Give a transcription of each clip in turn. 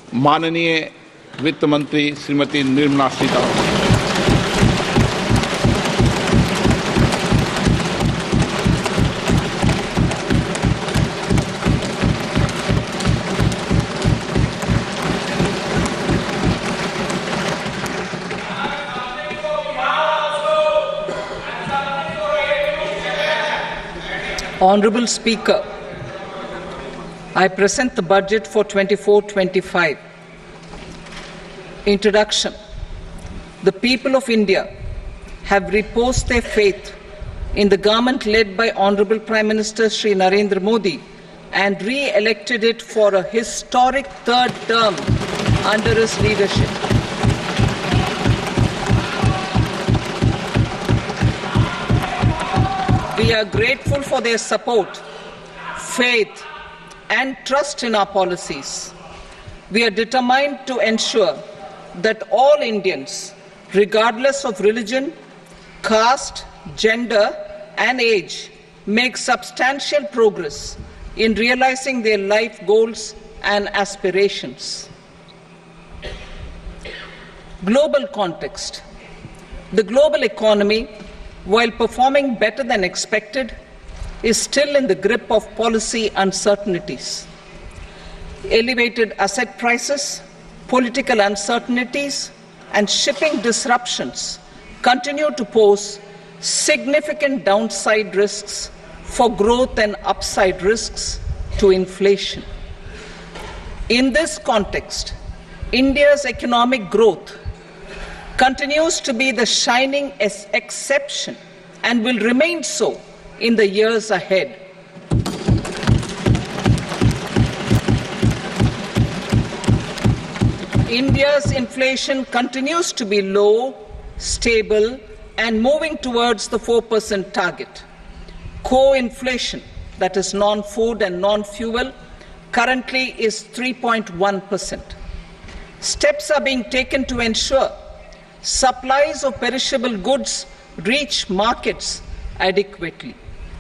माननीय वित्त मंत्री Shrimati Nirmala Sitharaman. Honourable Speaker, I present the budget for 24-25. Introduction. The people of India have reposed their faith in the government led by Honourable Prime Minister Shri Narendra Modi and re-elected it for a historic third term under his leadership. We are grateful for their support, faith, and trust in our policies. We are determined to ensure that all Indians, regardless of religion, caste, gender, and age, make substantial progress in realizing their life goals and aspirations. Global context. The global economy, while performing better than expected, is still in the grip of policy uncertainties. Elevated asset prices, political uncertainties, and shipping disruptions continue to pose significant downside risks for growth and upside risks to inflation. In this context, India's economic growth continues to be the shining exception and will remain so in the years ahead. India's inflation continues to be low, stable, and moving towards the 4% target. Core inflation, that is non-food and non-fuel, currently is 3.1%. Steps are being taken to ensure supplies of perishable goods reach markets adequately.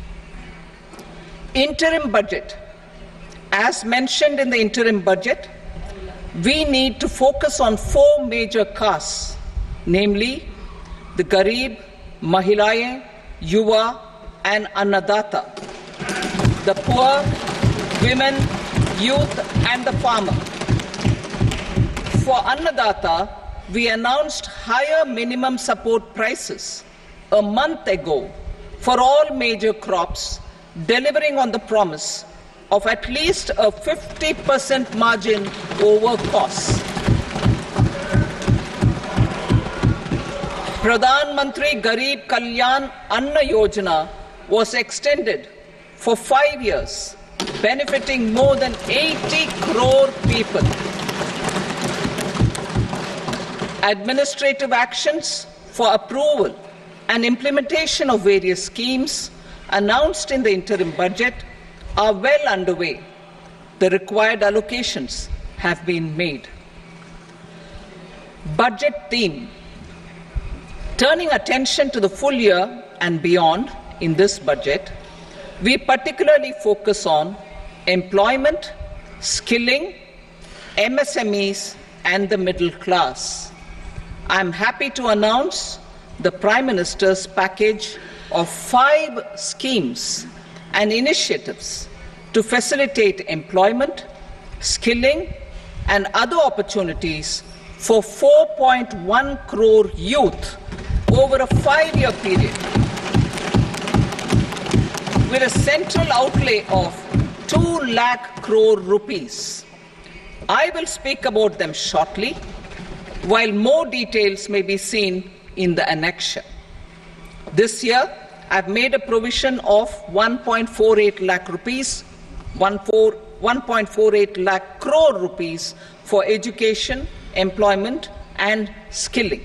Interim budget. As mentioned in the interim budget, we need to focus on four major castes, namely the Garib, Mahilaye, Yuva, and Annadata, the poor, women, youth, and the farmer. For Annadata, we announced higher minimum support prices a month ago for all major crops, delivering on the promise of at least a 50% margin over costs. Pradhan Mantri Garib Kalyan Anna Yojana was extended for 5 years, benefiting more than 80 crore people. Administrative actions for approval and implementation of various schemes announced in the interim budget are well underway. The required allocations have been made. Budget theme. Turning attention to the full year and beyond in this budget, we particularly focus on employment, skilling, MSMEs, and the middle class. I am happy to announce the Prime Minister's package of 5 schemes and initiatives to facilitate employment, skilling, and other opportunities for 4.1 crore youth over a 5-year period, with a central outlay of 2 lakh crore rupees. I will speak about them shortly, while more details may be seen in the annexure. This year, I've made a provision of 1.48 lakh rupees, 1.48 lakh crore rupees for education, employment, and skilling.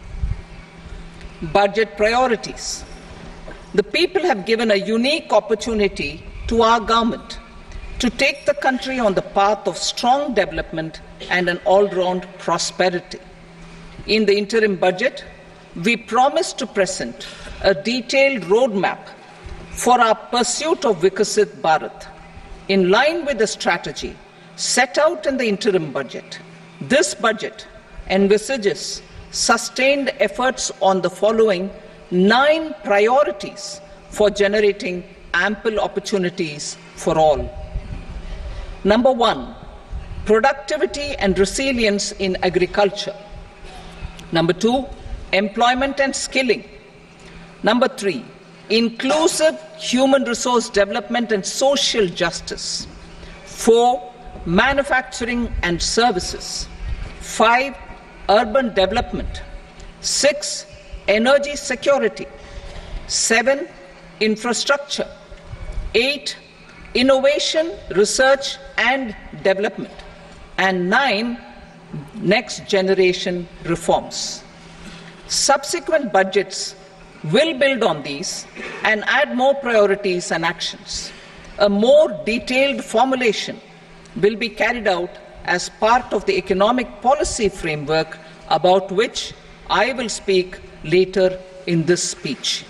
Budget priorities. The people have given a unique opportunity to our government to take the country on the path of strong development and an all-round prosperity. In the interim budget, we promise to present a detailed roadmap for our pursuit of Viksit Bharat. In line with the strategy, set out in the interim budget. This budget envisages sustained efforts on the following 9 priorities for generating ample opportunities for all. Number 1, productivity and resilience in agriculture. Number 2, employment and skilling. Number 3, inclusive human resource development and social justice. 4, manufacturing and services. 5, urban development. 6, energy security. 7, infrastructure. 8, innovation, research and development. And 9, next generation reforms. Subsequent budgets will build on these and add more priorities and actions. A more detailed formulation will be carried out as part of the economic policy framework, about which I will speak later in this speech.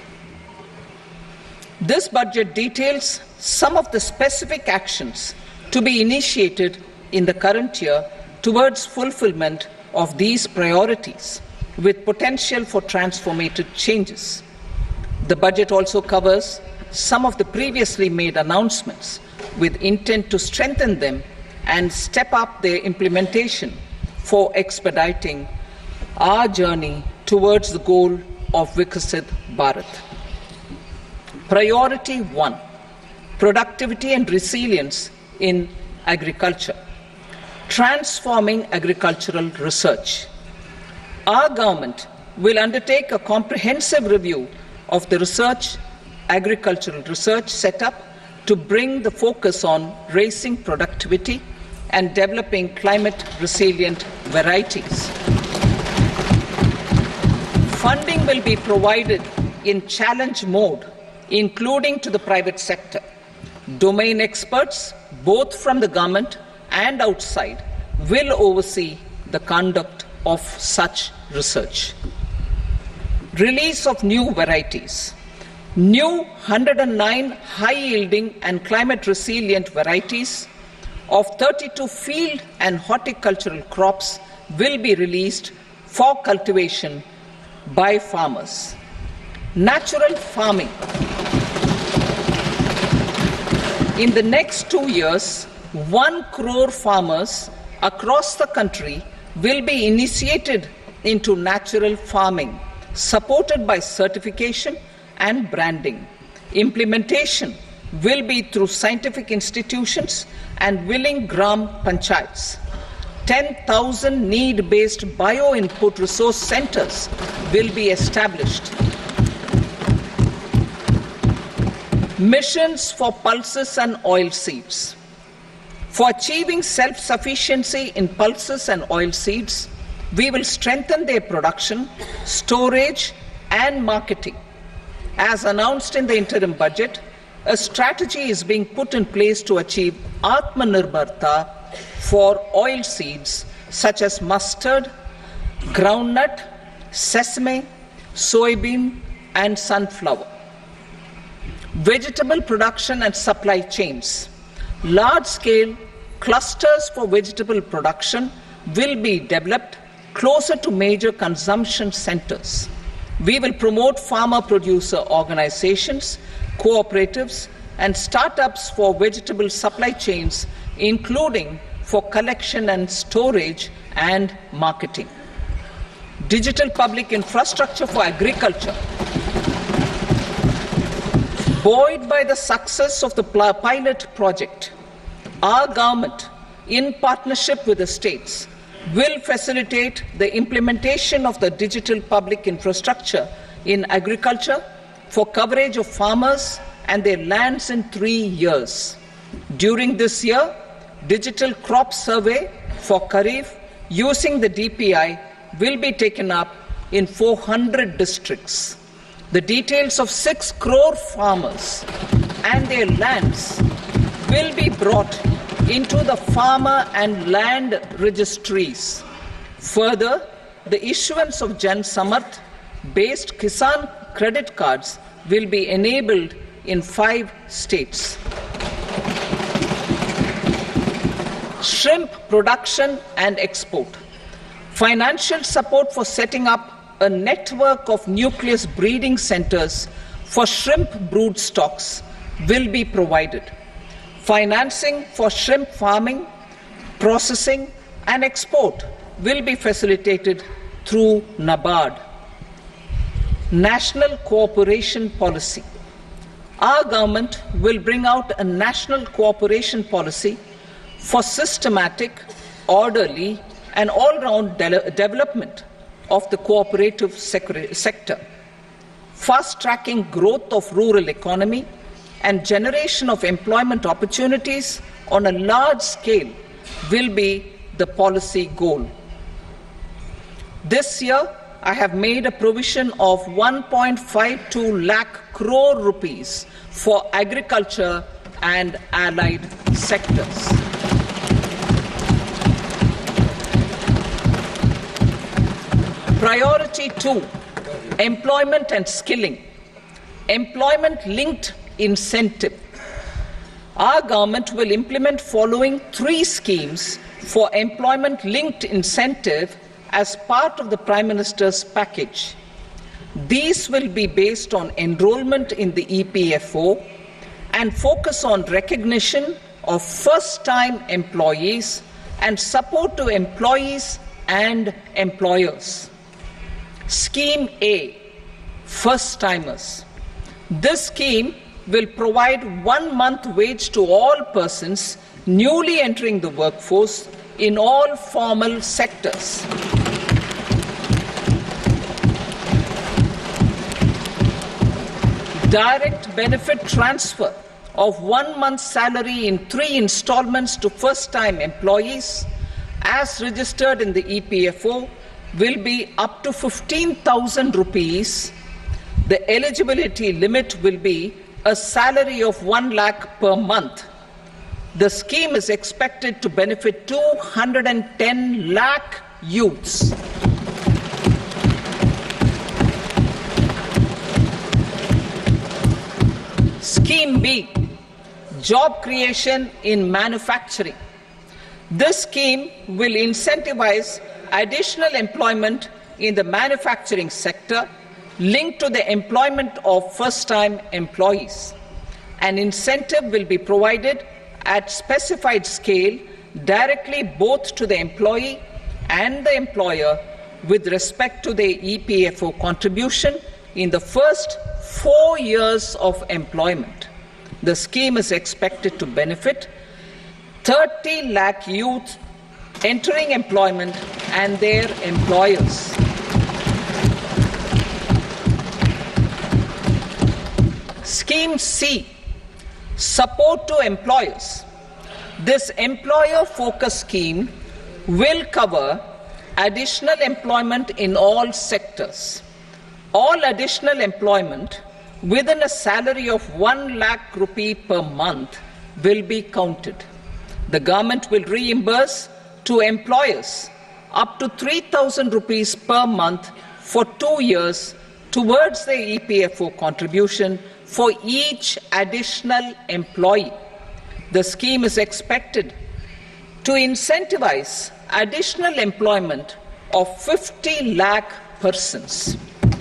This budget details some of the specific actions to be initiated in the current year towards fulfillment of these priorities, with potential for transformative changes. The budget also covers some of the previously made announcements with intent to strengthen them and step up their implementation for expediting our journey towards the goal of Viksit Bharat. Priority 1, productivity and resilience in agriculture. Transforming agricultural research. Our government will undertake a comprehensive review of the agricultural research setup to bring the focus on raising productivity and developing climate-resilient varieties. Funding will be provided in challenge mode, including to the private sector. Domain experts, both from the government and outside, will oversee the conduct of such research. Release of new varieties. New 109 high-yielding and climate-resilient varieties of 32 field and horticultural crops will be released for cultivation by farmers. Natural farming. In the next 2 years, 1 crore farmers across the country will be initiated into natural farming, supported by certification and branding. Implementation will be through scientific institutions and willing gram panchayats. 10,000 need-based bio-input resource centers will be established. Missions for pulses and oilseeds. For achieving self-sufficiency in pulses and oilseeds, we will strengthen their production, storage, and marketing. As announced in the interim budget, a strategy is being put in place to achieve Atmanirbharta for oilseeds such as mustard, groundnut, sesame, soybean, and sunflower. Vegetable production and supply chains. Large-scale clusters for vegetable production will be developed closer to major consumption centers. We will promote farmer-producer organizations, cooperatives, and startups for vegetable supply chains, including for collection and storage and marketing. Digital public infrastructure for agriculture. Buoyed by the success of the pilot project, our government, in partnership with the states, will facilitate the implementation of the digital public infrastructure in agriculture for coverage of farmers and their lands in 3 years. During this year, digital crop survey for Kharif using the DPI will be taken up in 400 districts. The details of 6 crore farmers and their lands will be brought into the farmer and land registries. Further, the issuance of Jan Samarth based Kisan credit cards will be enabled in 5 states. shrimp production and export. Financial support for setting up a network of nucleus breeding centers for shrimp brood stocks will be provided. Financing for shrimp farming, processing and export will be facilitated through NABARD. National cooperation policy. Our government will bring out a national cooperation policy for systematic, orderly and all-round development of the cooperative sector, fast-tracking growth of rural economy and generation of employment opportunities on a large scale will be the policy goal. This year, I have made a provision of 1.52 lakh crore rupees for agriculture and allied sectors. Priority 2, employment and skilling. Employment-linked incentive. Our government will implement following 3 schemes for employment-linked incentive as part of the Prime Minister's package. These will be based on enrollment in the EPFO and focus on recognition of first-time employees and support to employees and employers. Scheme A, first-timers. This scheme will provide 1 month wage to all persons newly entering the workforce in all formal sectors. Direct benefit transfer of 1 month's salary in 3 installments to first-time employees as registered in the EPFO will be up to 15,000 rupees. The eligibility limit will be a salary of 1 lakh per month. The scheme is expected to benefit 210 lakh youths. Scheme B, job creation in manufacturing. This scheme will incentivize additional employment in the manufacturing sector linked to the employment of first-time employees. An incentive will be provided at specified scale directly both to the employee and the employer with respect to the EPFO contribution in the first 4 years of employment. The scheme is expected to benefit 30 lakh youth entering employment and their employers. Scheme C, support to employers. This employer-focused scheme will cover additional employment in all sectors. All additional employment within a salary of 1 lakh rupee per month will be counted. The government will reimburse to employers up to 3,000 rupees per month for 2 years towards the EPFO contribution for each additional employee. The scheme is expected to incentivize additional employment of 50 lakh persons.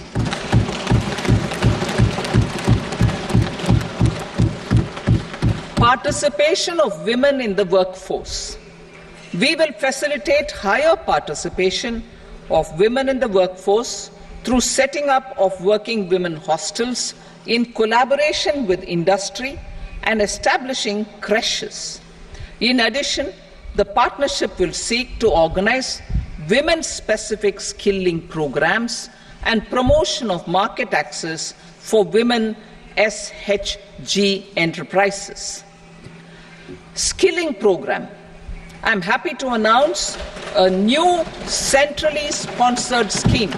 Participation of women in the workforce. We will facilitate higher participation of women in the workforce through setting up of working women hostels in collaboration with industry and establishing creches. In addition, the partnership will seek to organize women-specific skilling programs and promotion of market access for women SHG enterprises. Skilling program. I'm happy to announce a new centrally sponsored scheme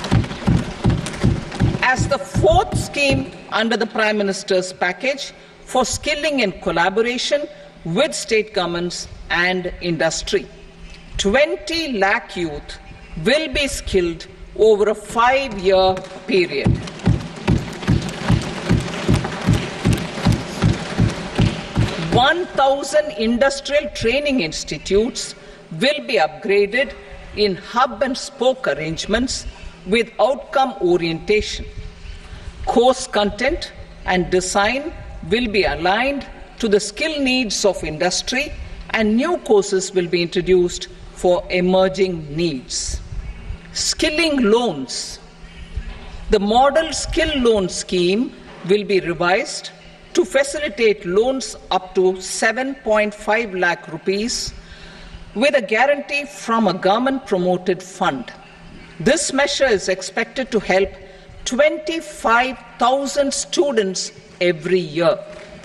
as the 4th scheme under the Prime Minister's package for skilling in collaboration with state governments and industry. 20 lakh youth will be skilled over a 5-year period. 1,000 industrial training institutes will be upgraded in hub and spoke arrangements with outcome orientation. Course content and design will be aligned to the skill needs of industry, and new courses will be introduced for emerging needs. Skilling loans. The model skill loan scheme will be revised to facilitate loans up to 7.5 lakh rupees with a guarantee from a government-promoted fund. This measure is expected to help 25,000 students every year.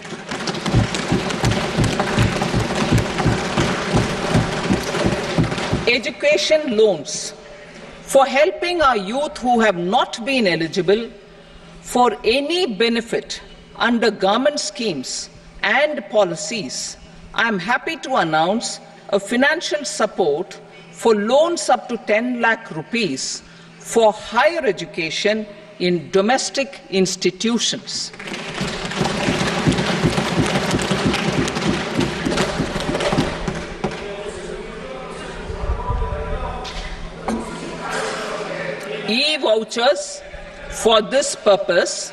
Education loans. For helping our youth who have not been eligible for any benefit under government schemes and policies, I am happy to announce a financial support for loans up to 10 lakh rupees for higher education in domestic institutions. E-vouchers for this purpose.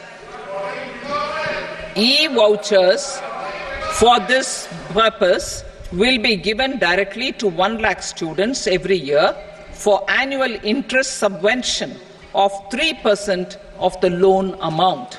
E-vouchers for this purpose will be given directly to 1 lakh students every year for annual interest subvention of 3% of the loan amount.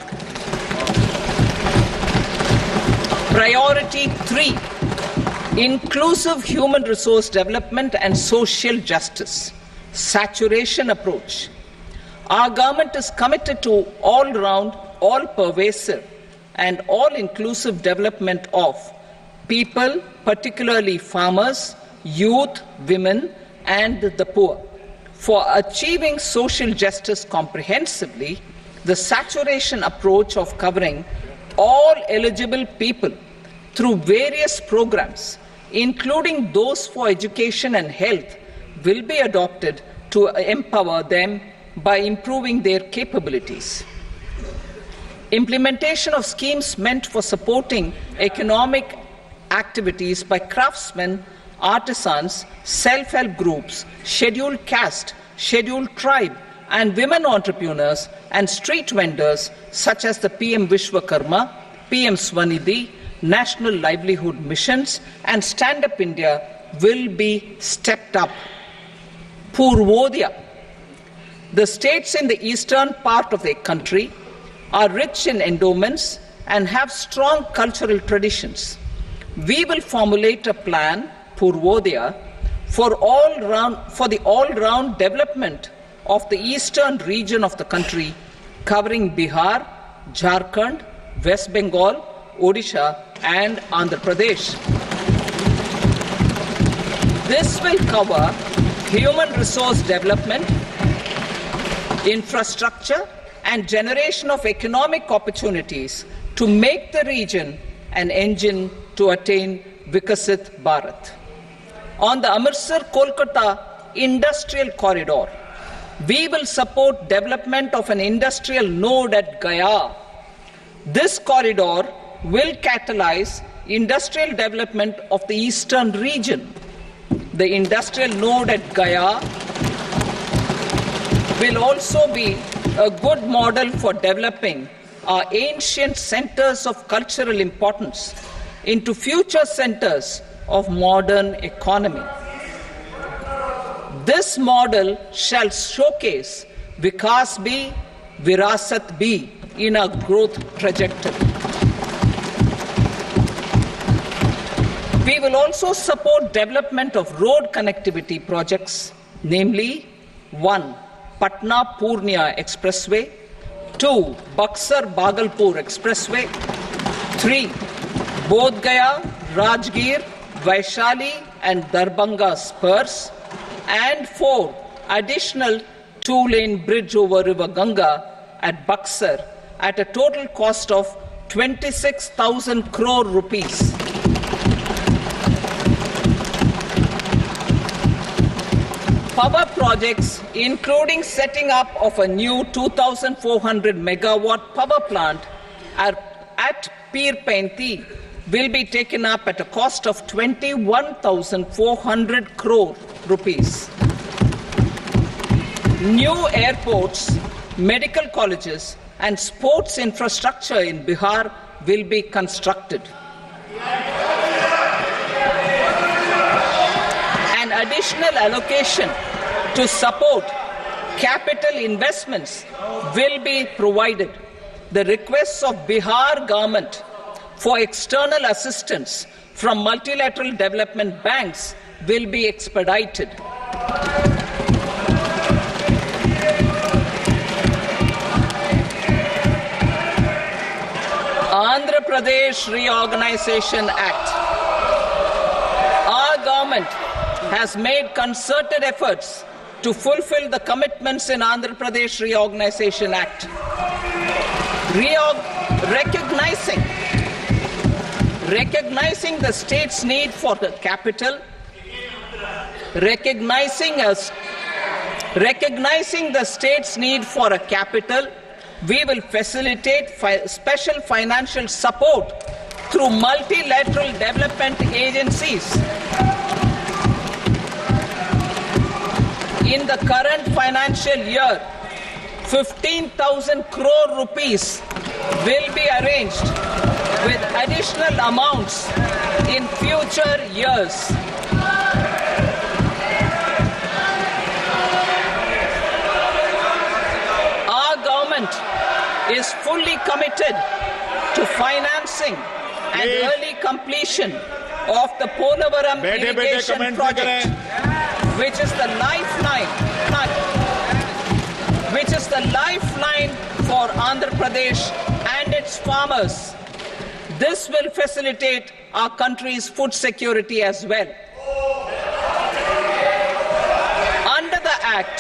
Priority 3, inclusive human resource development and social justice. Saturation approach. Our government is committed to all-round, all-pervasive and all-inclusive development of people, particularly farmers, youth, women, and the poor. For achieving social justice comprehensively, the saturation approach of covering all eligible people through various programs, including those for education and health, will be adopted to empower them by improving their capabilities. Implementation of schemes meant for supporting economic activities by craftsmen, artisans, self-help groups, scheduled caste, scheduled tribe, and women entrepreneurs and street vendors such as the PM Vishwakarma, PM Swanidhi, National Livelihood Missions, and Stand Up India will be stepped up. Purvodaya. The states in the eastern part of the country are rich in endowments and have strong cultural traditions. We will formulate a plan, Purvodaya, for the all-round development of the eastern region of the country, covering Bihar, Jharkhand, West Bengal, Odisha, and Andhra Pradesh. This will cover human resource development, infrastructure, and generation of economic opportunities to make the region an engine to attain Vikasit Bharat. On the Amritsar-Kolkata industrial corridor, we will support development of an industrial node at Gaya. This corridor will catalyze industrial development of the eastern region. The industrial node at Gaya will also be a good model for developing our ancient centers of cultural importance into future centers of modern economy. This model shall showcase Vikas B, Virasat B in our growth trajectory. We will also support development of road connectivity projects, namely 1. Patna-Purnia Expressway, 2. Buxar-Bhagalpur Expressway, 3. Bodh Gaya, Rajgir, Vaishali and Darbhanga spurs, and 4. Additional 2-lane bridge over River Ganga at Buxar at a total cost of 26,000 crore rupees. Power projects, including setting up of a new 2,400 megawatt power plant at Pir Painti will be taken up at a cost of 21,400 crore rupees. New airports, medical colleges, and sports infrastructure in Bihar will be constructed. An additional allocation to support capital investments will be provided. The requests of Bihar government for external assistance from multilateral development banks will be expedited. Andhra Pradesh Reorganization Act. Our government has made concerted efforts to fulfill the commitments in Andhra Pradesh Reorganization Act. Recognizing the state's need for the capital, recognizing the state's need for a capital, we will facilitate special financial support through multilateral development agencies. In the current financial year, 15,000 crore rupees will be arranged with additional amounts in future years. Our government is fully committed to financing and early completion of the Polavaram irrigation project, which is the lifeline for Andhra Pradesh and its farmers. This will facilitate our country's food security as well. Under the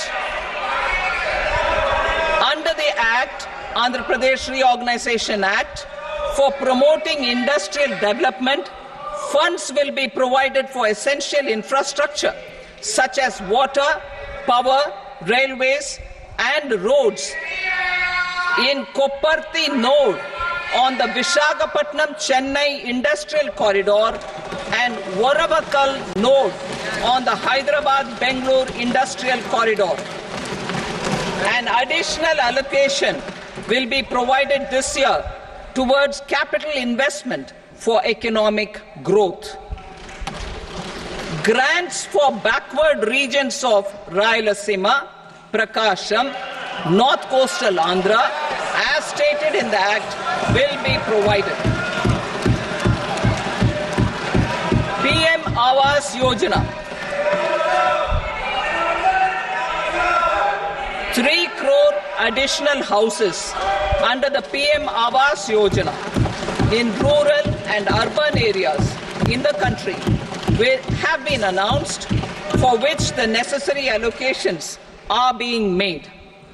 Act, Andhra Pradesh Reorganization Act, for promoting industrial development, funds will be provided for essential infrastructure such as water, power, railways, and roads. In Kopparthi node on the Visakhapatnam-Chennai Industrial Corridor and Varavakal node on the Hyderabad-Bengaluru Industrial Corridor. An additional allocation will be provided this year towards capital investment for economic growth. Grants for backward regions of Rayalaseema, Prakasham, North Coastal Andhra, as stated in the Act, will be provided. PM Awas Yojana. 3 crore additional houses under the PM Awas Yojana in rural and urban areas in the country will have been announced, for which the necessary allocations are being made.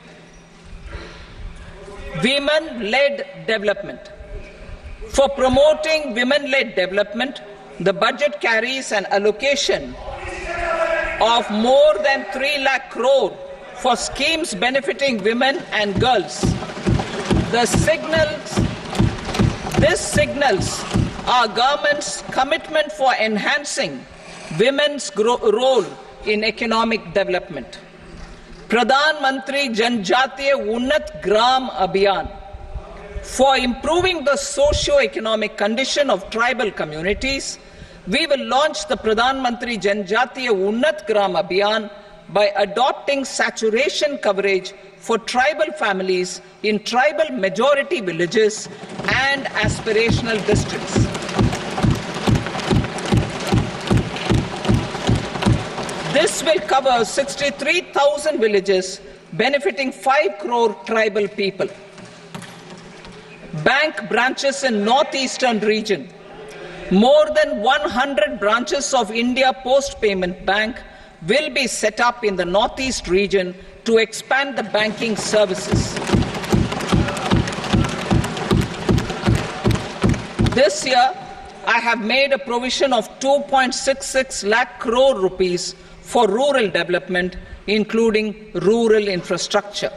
Women-led development. For promoting women-led development, the budget carries an allocation of more than 3 lakh crore for schemes benefiting women and girls. This signals our government's commitment for enhancing women's role in economic development. Pradhan Mantri Janjatiya Unnat Gram Abhiyan. For improving the socio-economic condition of tribal communities, we will launch the Pradhan Mantri Janjatiya Unnat Gram Abhiyan by adopting saturation coverage for tribal families in tribal majority villages and aspirational districts. This will cover 63,000 villages, benefiting 5 crore tribal people. Bank branches in northeastern region. More than 100 branches of India Post Payment Bank will be set up in the northeast region to expand the banking services. This year, I have made a provision of 2.66 lakh crore rupees for rural development, including rural infrastructure.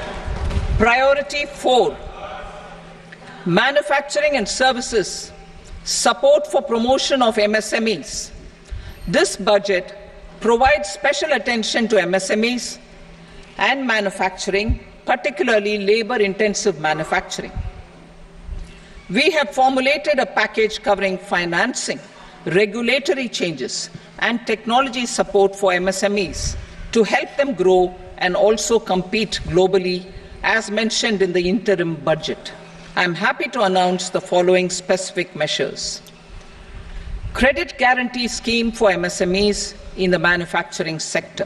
Priority 4, manufacturing and services Support for promotion of MSMEs. This budget provides special attention to MSMEs and manufacturing, particularly labor-intensive manufacturing. We have formulated a package covering financing, regulatory changes, and technology support for MSMEs to help them grow and also compete globally, as mentioned in the interim budget. I am happy to announce the following specific measures. Credit guarantee scheme for MSMEs in the manufacturing sector.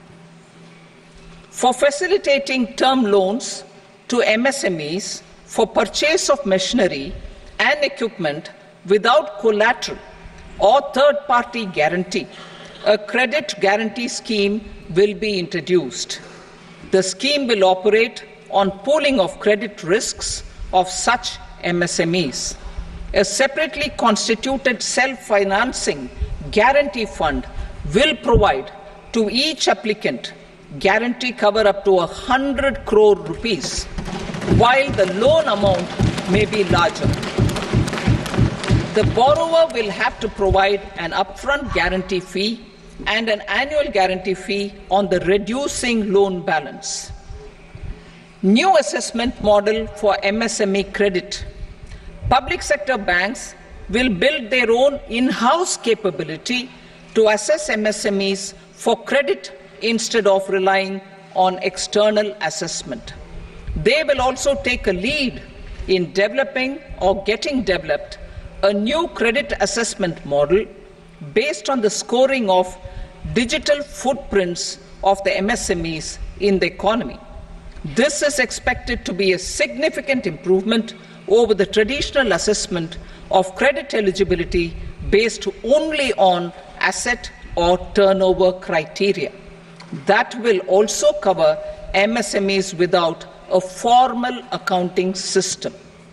For facilitating term loans to MSMEs for purchase of machinery and equipment without collateral or third-party guarantee, a credit guarantee scheme will be introduced. The scheme will operate on pooling of credit risks of such MSMEs. A separately constituted self-financing guarantee fund will provide to each applicant guarantee cover up to 100 crore rupees, while the loan amount may be larger. The borrower will have to provide an upfront guarantee fee and an annual guarantee fee on the reducing loan balance. New assessment model for MSME credit. Public sector banks will build their own in-house capability to assess MSMEs for credit instead of relying on external assessment. They will also take a lead in developing or getting developed a new credit assessment model based on the scoring of digital footprints of the MSMEs in the economy. This is expected to be a significant improvement over the traditional assessment of credit eligibility based only on asset or turnover criteria. That will also cover MSMEs without a formal accounting system.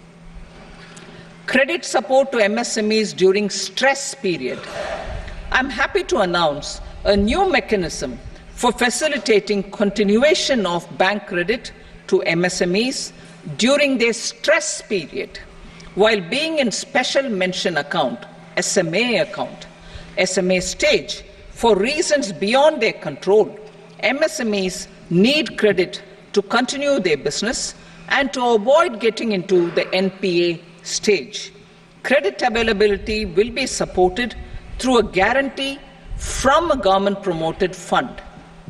Credit support to MSMEs during stress period. I'm happy to announce a new mechanism for facilitating continuation of bank credit to MSMEs during their stress period while being in special mention account, SMA stage, for reasons beyond their control. MSMEs need credit to continue their business and to avoid getting into the NPA stage. Credit availability will be supported through a guarantee from a government-promoted fund.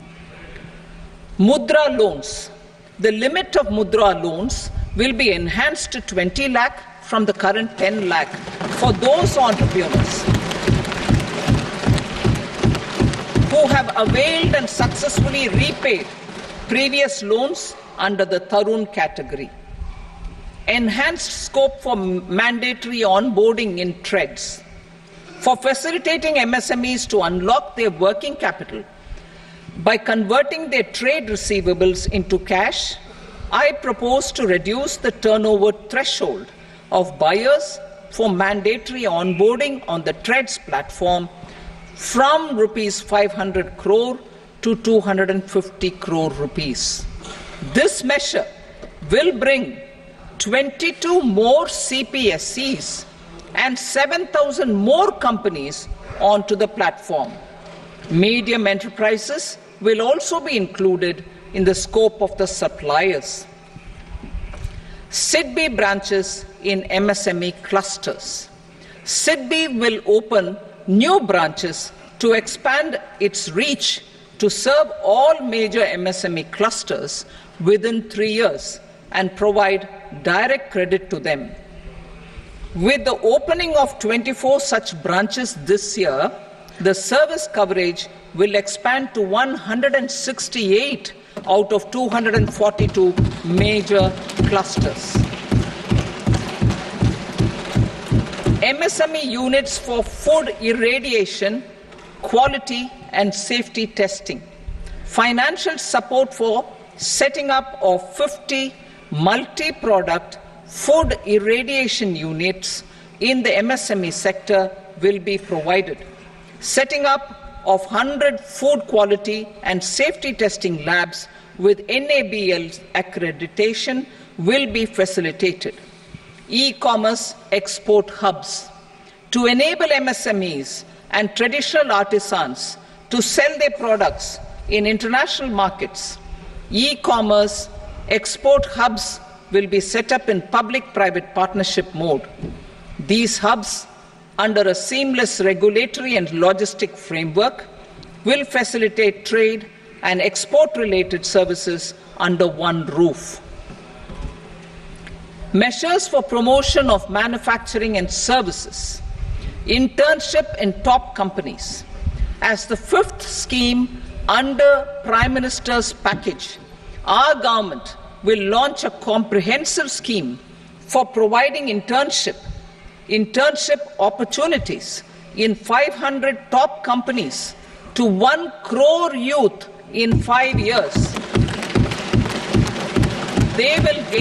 Mudra loans. The limit of Mudra loans will be enhanced to 20 lakh from the current 10 lakh for those entrepreneurs who have availed and successfully repaid previous loans under the Tarun category. Enhanced scope for mandatory onboarding in TREDS. For facilitating MSMEs to unlock their working capital by converting their trade receivables into cash, I propose to reduce the turnover threshold of buyers for mandatory onboarding on the TREDS platform from rupees 500 crore to 250 crore rupees. This measure will bring 22 more CPSCs and 7,000 more companies onto the platform. Medium enterprises will also be included in the scope of the suppliers. SIDBI branches in MSME clusters. SIDBI will open new branches to expand its reach to serve all major MSME clusters within 3 years and provide direct credit to them. With the opening of 24 such branches this year, the service coverage will expand to 168 out of 242 major clusters. MSME units for food irradiation, quality and safety testing. Financial support for setting up of 50 multi-product food irradiation units in the MSME sector will be provided. Setting up of 100 food quality and safety testing labs with NABL accreditation will be facilitated. E-commerce export hubs. to enable MSMEs and traditional artisans to sell their products in international markets. E-commerce export hubs will be set up in public-private partnership mode. These hubs, under a seamless regulatory and logistic framework, will facilitate trade and export-related services under one roof. Measures for promotion of manufacturing and services, internship in top companies. As the fifth scheme under Prime Minister's package, our government will launch a comprehensive scheme for providing internship opportunities in 500 top companies to 1 crore youth in 5 years. They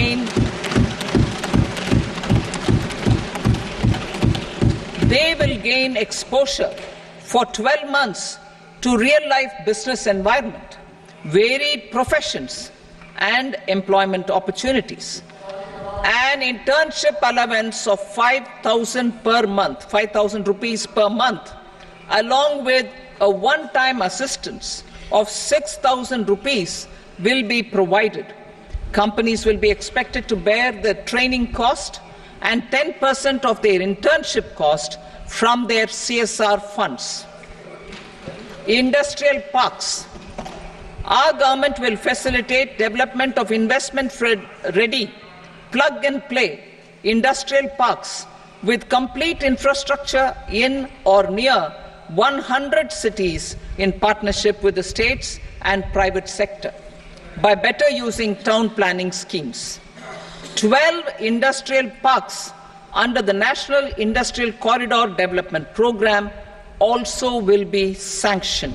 will gain exposure for 12 months to real-life business environment, varied professions, and employment opportunities. An internship allowance of 5,000 per month, 5,000 rupees per month, along with a one-time assistance of 6,000 rupees will be provided. Companies will be expected to bear the training cost and 10% of their internship cost from their CSR funds. Industrial parks. Our government will facilitate development of investment-ready, plug-and-play industrial parks with complete infrastructure in or near 100 cities in partnership with the states and private sector by better using town planning schemes. 12 industrial parks under the National Industrial Corridor Development Program also will be sanctioned.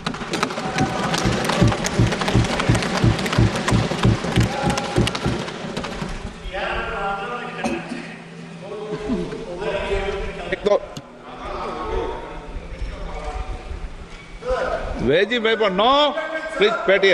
Veggie paper, no. Please, Patty.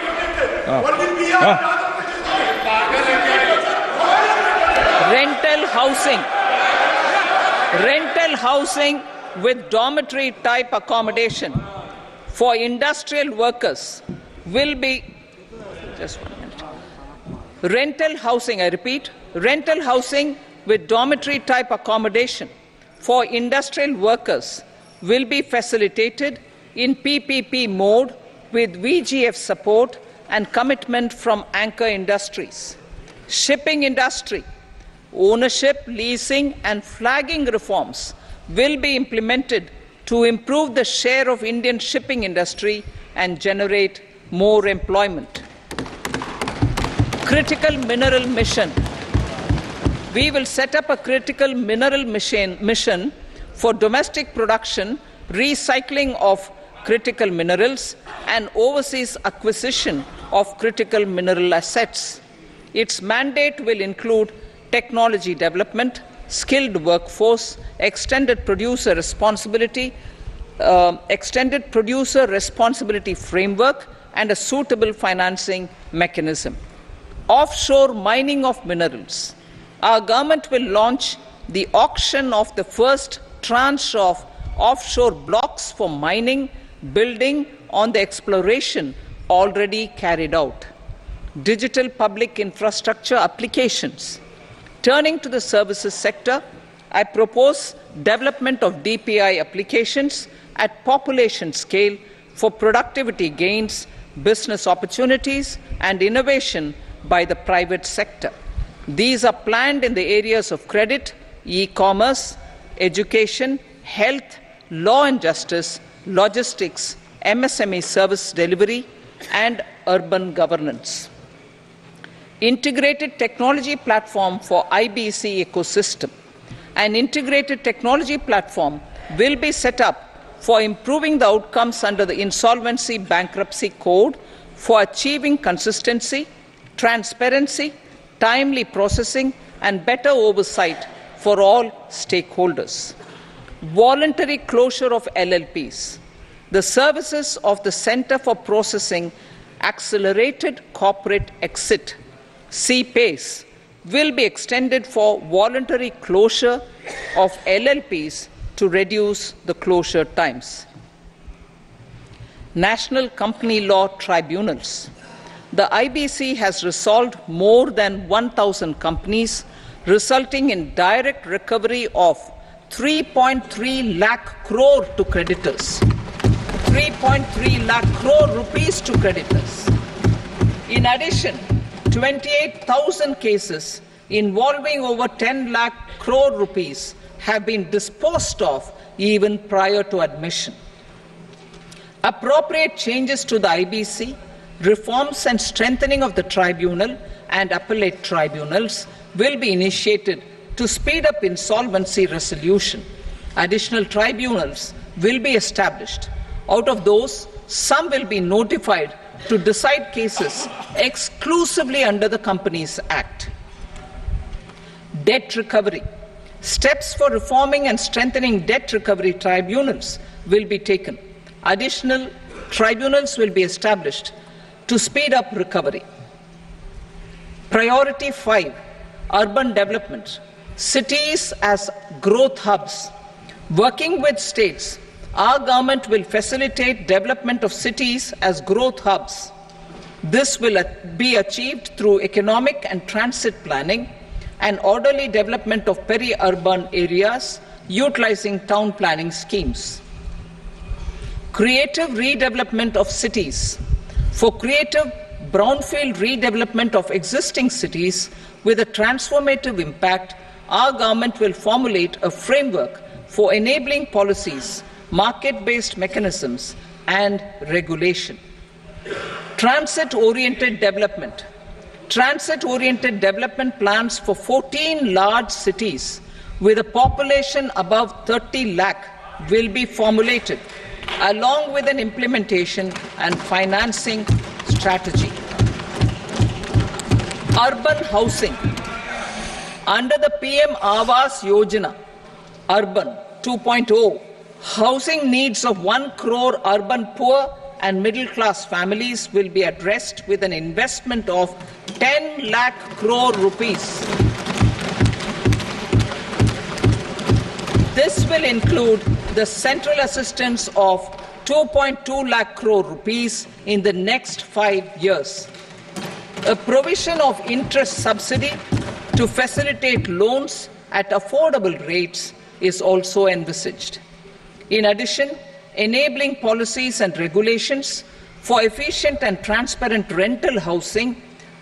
Rental housing with dormitory type accommodation for industrial workers will be, just 1 minute. Rental housing, I repeat, rental housing with dormitory type accommodation for industrial workers will be facilitated in PPP mode with VGF support and commitment from anchor industries. Shipping industry, ownership, leasing and flagging reforms will be implemented to improve the share of Indian shipping industry and generate more employment. Critical mineral mission. We will set up a critical mineral mission for domestic production, recycling of critical minerals and overseas acquisition of critical mineral assets. Its mandate will include technology development, skilled workforce, extended producer responsibility framework, and a suitable financing mechanism. Offshore mining of minerals. Our government will launch the auction of the first tranche of offshore blocks for mining, building on the exploration already carried out. Digital public infrastructure applications. Turning to the services sector, I propose development of DPI applications at population scale for productivity gains, business opportunities, and innovation by the private sector. These are planned in the areas of credit, e-commerce, education, health, law and justice, logistics, MSME service delivery, and urban governance. Integrated technology platform for IBC ecosystem. An integrated technology platform will be set up for improving the outcomes under the Insolvency Bankruptcy Code for achieving consistency, transparency, timely processing, and better oversight for all stakeholders. Voluntary closure of LLPs. The services of the Center for Processing Accelerated Corporate Exit, CPACE, will be extended for voluntary closure of LLPs to reduce the closure times. National Company Law Tribunals. The IBC has resolved more than 1,000 companies, resulting in direct recovery of 3.3 lakh crore to creditors. 3.3 lakh crore rupees to creditors. In addition, 28,000 cases involving over 10 lakh crore rupees have been disposed of even prior to admission. Appropriate changes to the IBC, reforms and strengthening of the tribunal and appellate tribunals will be initiated to speed up insolvency resolution. Additional tribunals will be established. Out of those, some will be notified to decide cases exclusively under the Companies Act. Debt recovery. Steps for reforming and strengthening debt recovery tribunals will be taken. Additional tribunals will be established to speed up recovery. Priority 5, urban development. Cities as growth hubs. Working with states, our government will facilitate development of cities as growth hubs. This will be achieved through economic and transit planning and orderly development of peri-urban areas utilizing town planning schemes. Creative redevelopment of cities. For creative brownfield redevelopment of existing cities with a transformative impact, our government will formulate a framework for enabling policies, market-based mechanisms, and regulation. Transit-oriented development. Transit-oriented development plans for 14 large cities with a population above 30 lakh will be formulated, along with an implementation and financing strategy. Urban housing. Under the PM Awas Yojana, Urban 2.0, housing needs of 1 crore urban poor and middle-class families will be addressed with an investment of 10 lakh crore rupees. This will include the central assistance of 2.2 lakh crore rupees in the next 5 years. A provision of interest subsidy to facilitate loans at affordable rates is also envisaged. In addition, enabling policies and regulations for efficient and transparent rental housing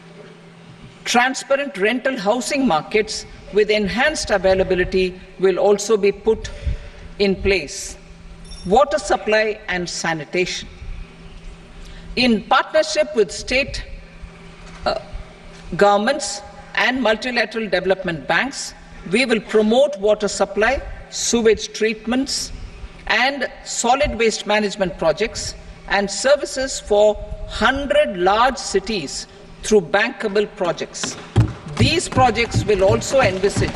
markets with enhanced availability will also be put in place. Water supply and sanitation. In partnership with state governments and multilateral development banks, we will promote water supply, sewage treatments, and solid waste management projects and services for 100 large cities through bankable projects. These projects will also envisage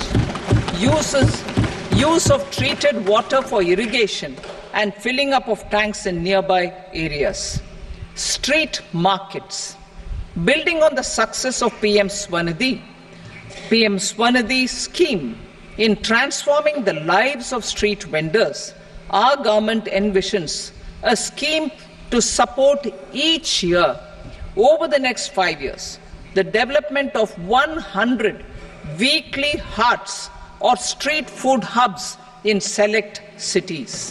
use of treated water for irrigation and filling up of tanks in nearby areas. Street markets. Building on the success of PM Swanidhi scheme in transforming the lives of street vendors, our government envisions a scheme to support each year over the next 5 years the development of 100 weekly hearts or street food hubs in select cities.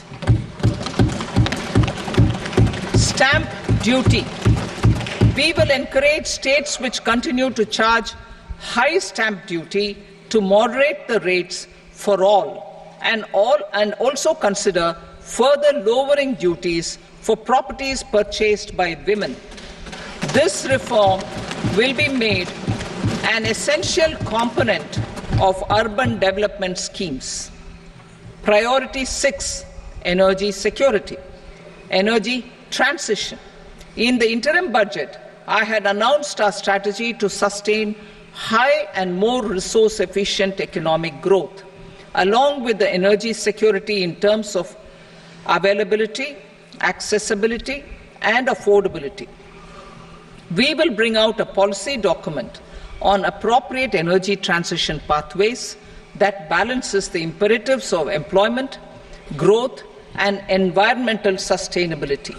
Stamp duty. We will encourage states which continue to charge high stamp duty to moderate the rates for all and also consider further lowering duties for properties purchased by women. This reform will be made an essential component of urban development schemes. Priority 6, energy security, energy transition. In the interim budget, I had announced our strategy to sustain high and more resource-efficient economic growth, along with the energy security in terms of availability, accessibility, and affordability. We will bring out a policy document on appropriate energy transition pathways that balances the imperatives of employment, growth and environmental sustainability.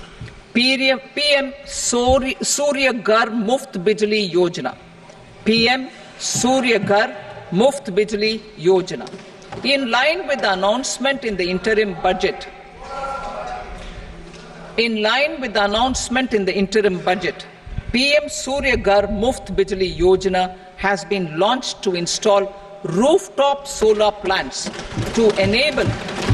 PM Surya Ghar Muft Bijli Yojana. PM Surya Ghar Muft Bijli Yojana. In line with the announcement in the interim budget, PM Surya Ghar Muft Bijli Yojana has been launched to install rooftop solar plants to enable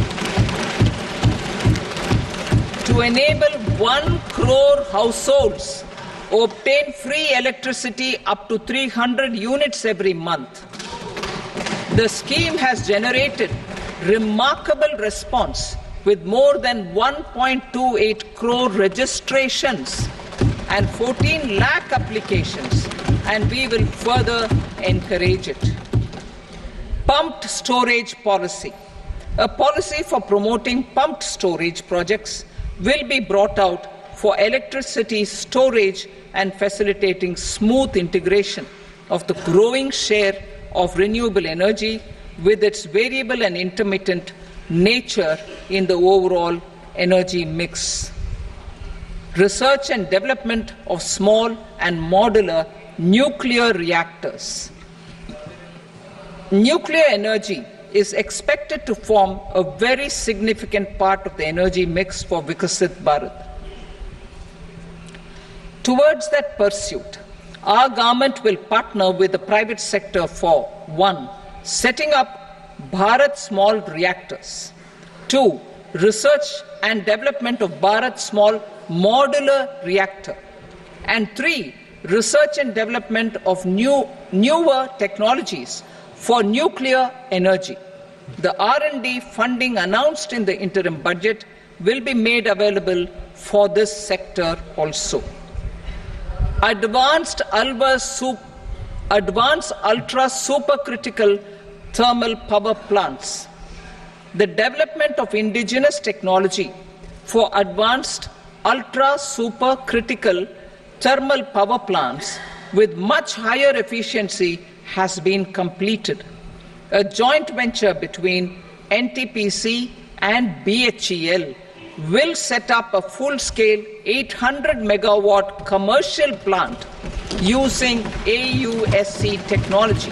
1 crore households obtain free electricity up to 300 units every month. The scheme has generated remarkable response with more than 1.28 crore registrations and 14 lakh applications, and we will further encourage it. Pumped storage policy. A policy for promoting pumped storage projects will be brought out for electricity storage and facilitating smooth integration of the growing share of renewable energy with its variable and intermittent nature in the overall energy mix. Research and development of small and modular nuclear reactors. Nuclear energy is expected to form a very significant part of the energy mix for Viksit Bharat. Towards that pursuit, our government will partner with the private sector for 1. Setting up Bharat Small Reactors, 2. Research and development of Bharat Small Modular Reactor, and 3. Research and development of newer technologies for nuclear energy. The R&D funding announced in the interim budget will be made available for this sector also. Advanced ultra supercritical thermal power plants. The development of indigenous technology for advanced ultra supercritical thermal power plants with much higher efficiency has been completed. A joint venture between NTPC and BHEL will set up a full-scale 800 megawatt commercial plant using AUSC technology.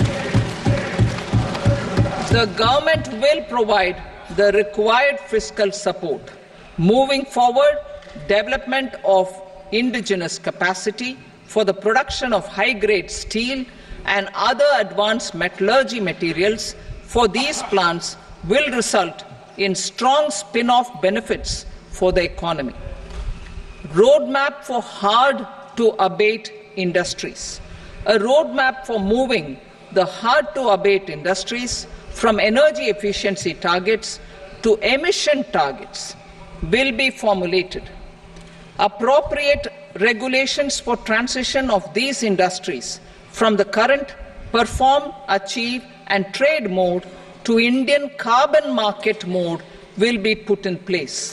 The government will provide the required fiscal support. Moving forward, development of indigenous capacity for the production of high-grade steel and other advanced metallurgy materials for these plants will result in strong spin-off benefits for the economy. Roadmap for hard-to-abate industries. A roadmap for moving the hard-to-abate industries from energy efficiency targets to emission targets will be formulated. Appropriate regulations for transition of these industries from the current perform, achieve and trade mode to Indian carbon market mode will be put in place.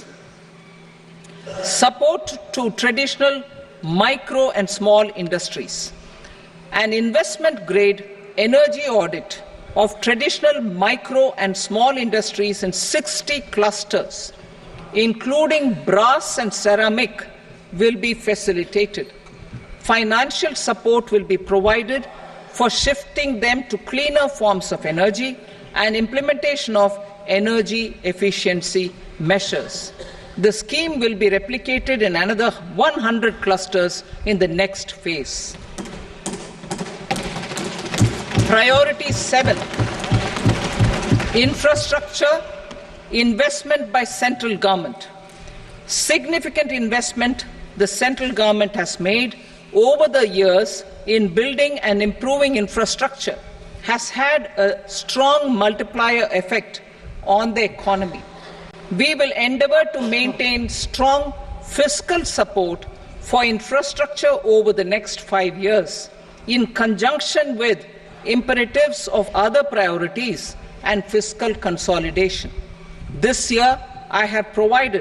Support to traditional micro and small industries. An investment-grade energy audit of traditional micro and small industries in 60 clusters, including brass and ceramic, will be facilitated. Financial support will be provided for shifting them to cleaner forms of energy and implementation of energy efficiency measures. The scheme will be replicated in another 100 clusters in the next phase. Priority 7, infrastructure investment by central government. Significant investment the central government has made over the years in building and improving infrastructure has had a strong multiplier effect on the economy. We will endeavour to maintain strong fiscal support for infrastructure over the next 5 years in conjunction with imperatives of other priorities and fiscal consolidation. This year, I have provided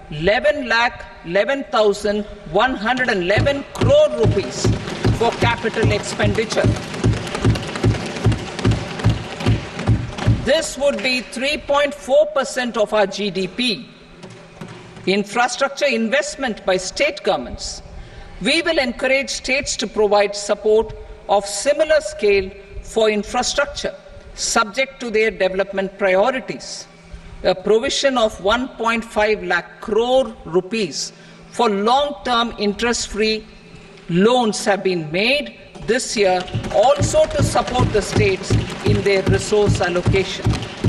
11,11,111 crore rupees for capital expenditure. This would be 3.4% of our GDP. Infrastructure investment by state governments. We will encourage states to provide support of similar scale for infrastructure, subject to their development priorities. A provision of 1.5 lakh crore rupees for long-term interest-free loans have been made this year also to support the states in their resource allocation.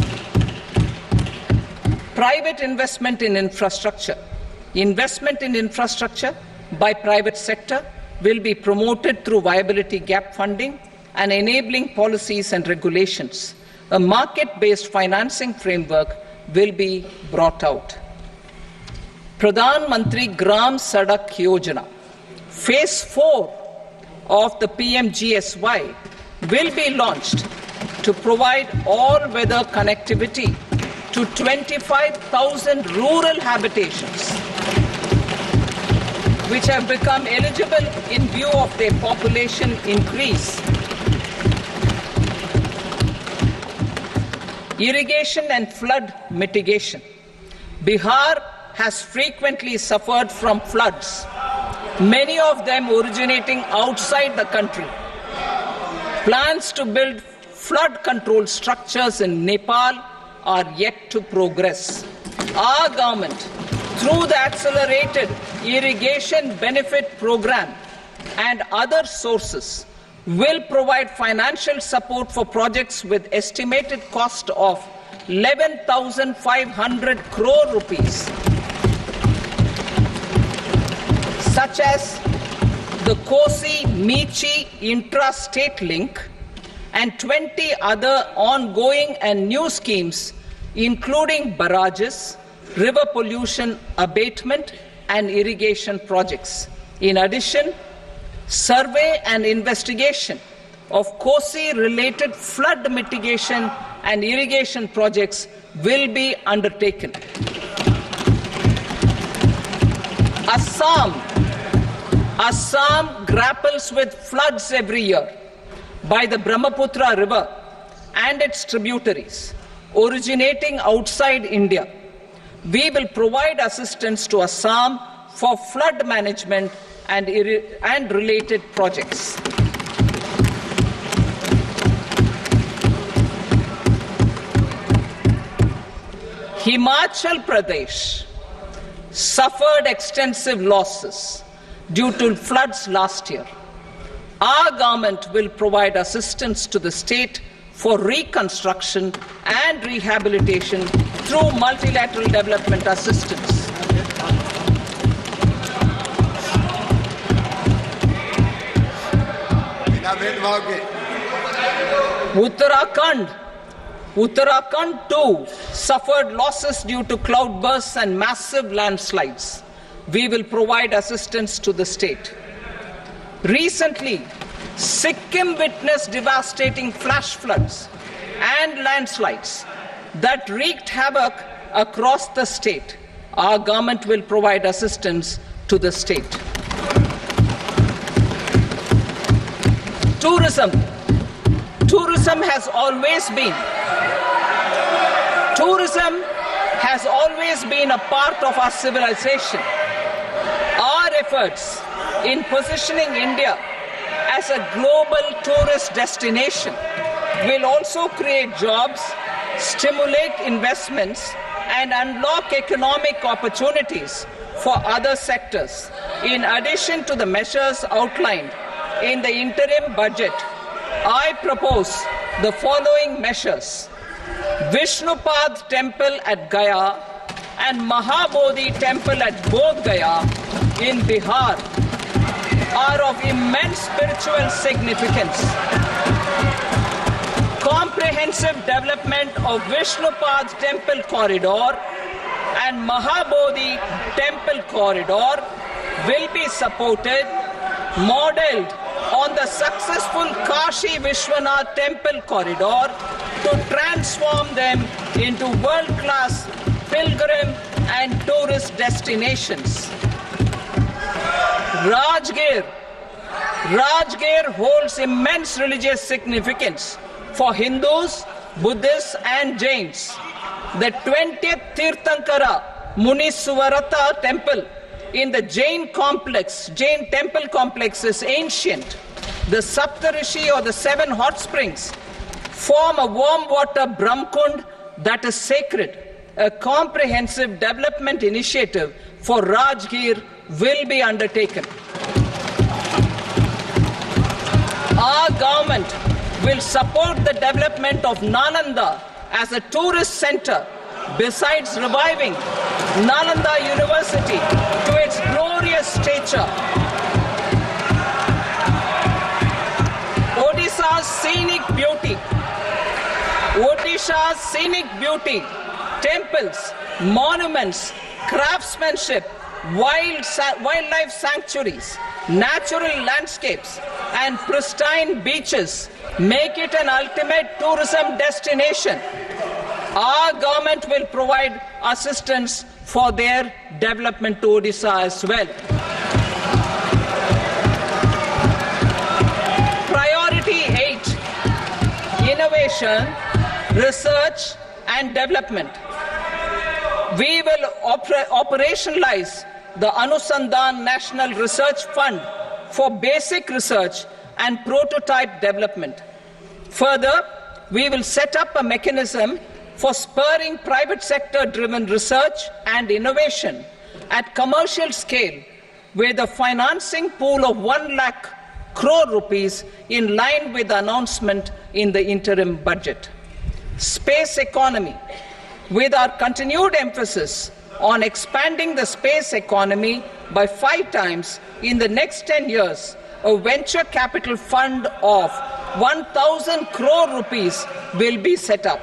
Private investment in infrastructure. Investment in infrastructure by private sector will be promoted through viability gap funding and enabling policies and regulations. A market-based financing framework will be brought out. Pradhan Mantri Gram Sadak Yojana, Phase 4 of the PMGSY will be launched to provide all-weather connectivity to 25,000 rural habitations, which have become eligible in view of their population increase. Irrigation and flood mitigation. Bihar has frequently suffered from floods, many of them originating outside the country. Plans to build flood control structures in Nepal are yet to progress. Our government, through the Accelerated Irrigation Benefit Program and other sources, will provide financial support for projects with estimated cost of 11,500 crore rupees, such as the Kosi-Michi intra-state link and 20 other ongoing and new schemes, including barrages, river pollution abatement and irrigation projects. In addition, survey and investigation of Kosi-related flood mitigation and irrigation projects will be undertaken. Assam grapples with floods every year by the Brahmaputra River and its tributaries originating outside India. We will provide assistance to Assam for flood management and related projects. Himachal Pradesh suffered extensive losses due to floods last year. Our government will provide assistance to the state for reconstruction and rehabilitation through multilateral development assistance. Uttarakhand too suffered losses due to cloudbursts and massive landslides. We will provide assistance to the state. Recently, Sikkim witnessed devastating flash floods and landslides that wreaked havoc across the state. Our government will provide assistance to the state. Tourism. Tourism has always been a part of our civilization. Our efforts in positioning India as a global tourist destination will also create jobs, stimulate investments, and unlock economic opportunities for other sectors. In addition to the measures outlined in the interim budget, I propose the following measures. Vishnupad Temple at Gaya and Mahabodhi Temple at Bodh Gaya in Bihar are of immense spiritual significance. Comprehensive development of Vishnupad Temple Corridor and Mahabodhi Temple Corridor will be supported, modeled on the successful Kashi Vishwanath Temple Corridor, to transform them into world-class pilgrim and tourist destinations. Rajgir holds immense religious significance for Hindus, Buddhists and Jains. The 20th Tirthankara Muniswarata temple in the Jain temple complex is ancient. The Saptarishi, or the 7 hot springs, form a warm water Brahmkund that is sacred. A comprehensive development initiative for Rajgir will be undertaken. Our government will support the development of Nalanda as a tourist center, besides reviving Nalanda University to its glorious stature. Odisha's scenic beauty, temples, monuments, craftsmanship, wildlife sanctuaries, natural landscapes, and pristine beaches make it an ultimate tourism destination. Our government will provide assistance for their development to Odisha as well. Priority 8, innovation, research and development. We will operationalize the Anusandhan National Research Fund for basic research and prototype development. Further, we will set up a mechanism for spurring private sector-driven research and innovation at commercial scale, with a financing pool of 1 lakh crore rupees in line with the announcement in the interim budget. Space economy. With our continued emphasis on expanding the space economy by 5 times in the next 10 years, a venture capital fund of 1,000 crore rupees will be set up.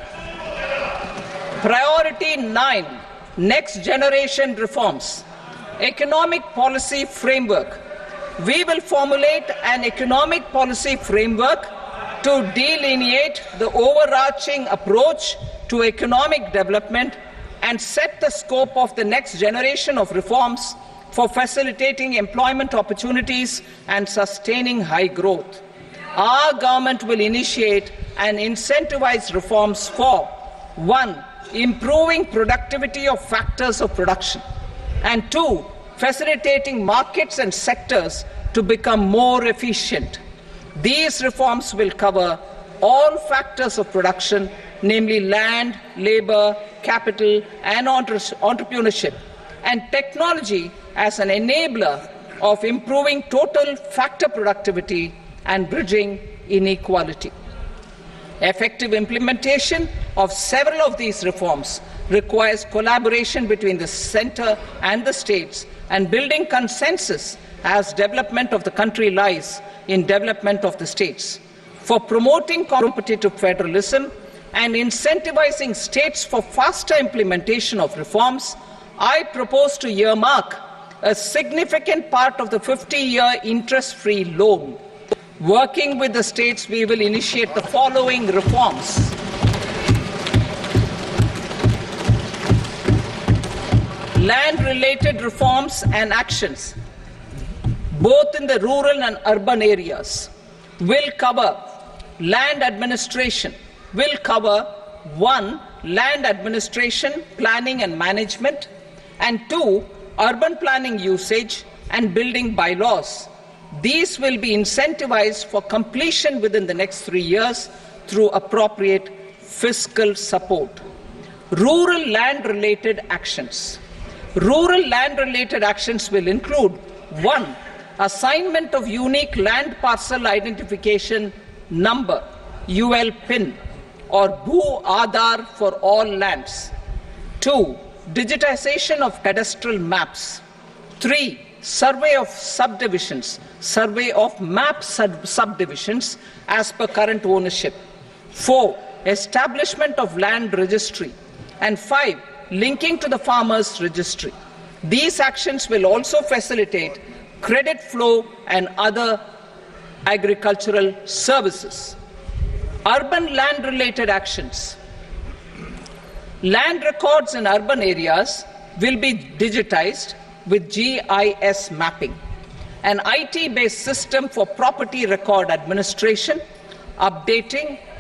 Priority 9, next generation reforms. Economic policy framework. We will formulate an economic policy framework to delineate the overarching approach to economic development and set the scope of the next generation of reforms for facilitating employment opportunities and sustaining high growth. Our government will initiate and incentivize reforms for 1. Improving productivity of factors of production, and 2. Facilitating markets and sectors to become more efficient. These reforms will cover all factors of production, namely land, labor, capital, and entrepreneurship, and technology as an enabler of improving total factor productivity and bridging inequality. Effective implementation of several of these reforms requires collaboration between the center and the states, and building consensus as development of the country lies in development of the states. For promoting competitive federalism and incentivizing states for faster implementation of reforms, I propose to earmark a significant part of the 50-year interest-free loan. Working with the states, we will initiate the following reforms. Land-related reforms and actions, both in the rural and urban areas, will cover land administration, will cover 1. Land administration, planning and management, and 2. Urban planning usage and building bylaws. These will be incentivized for completion within the next 3 years through appropriate fiscal support. Rural land-related actions. Rural land-related actions will include 1. Assignment of unique land parcel identification number, UL PIN, or Bhu Aadhaar for all lands. 2. Digitization of cadastral maps. 3. Survey of subdivisions, survey of map subdivisions as per current ownership. 4. Establishment of land registry. And 5. Linking to the farmers registry. These actions will also facilitate credit flow and other agricultural services. Urban land-related actions. Land records in urban areas will be digitized with GIS mapping, an IT-based system for property record administration, updating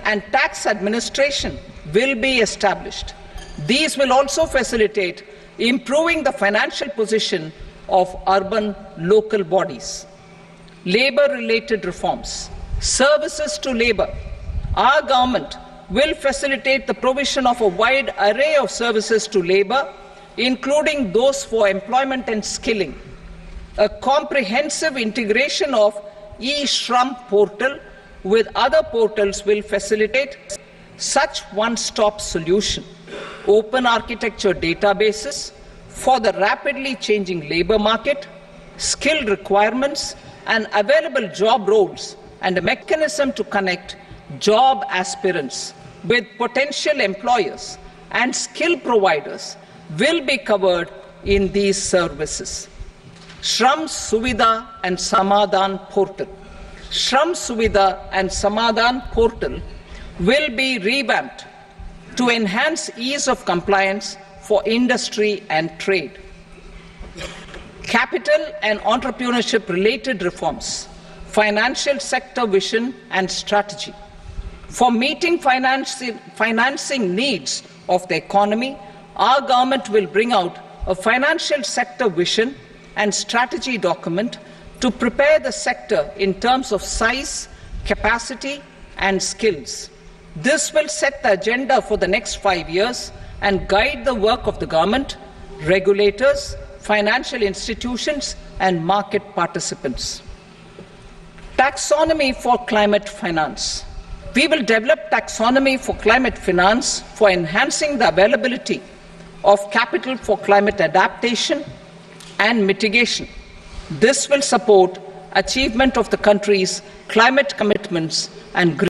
and tax administration will be established. These will also facilitate improving the financial position of urban local bodies. Labour-related reforms, services to labour. Our government will facilitate the provision of a wide array of services to labour, including those for employment and skilling. A comprehensive integration of e-Shram portal with other portals will facilitate such one-stop solution. Open architecture databases for the rapidly changing labour market, skill requirements and available job roles, and a mechanism to connect job aspirants with potential employers and skill providers will be covered in these services. Shram Suvidha and Samadhan portal. Shram Suvidha and Samadhan portal will be revamped to enhance ease of compliance for industry and trade. Capital and entrepreneurship related reforms, financial sector vision and strategy. For meeting financing needs of the economy, our government will bring out a financial sector vision and strategy document to prepare the sector in terms of size, capacity and skills. This will set the agenda for the next 5 years and guide the work of the government, regulators, financial institutions and market participants. Taxonomy for climate finance. We will develop taxonomy for climate finance for enhancing the availability of capital for climate adaptation and mitigation. This will support achievement of the country's climate commitments and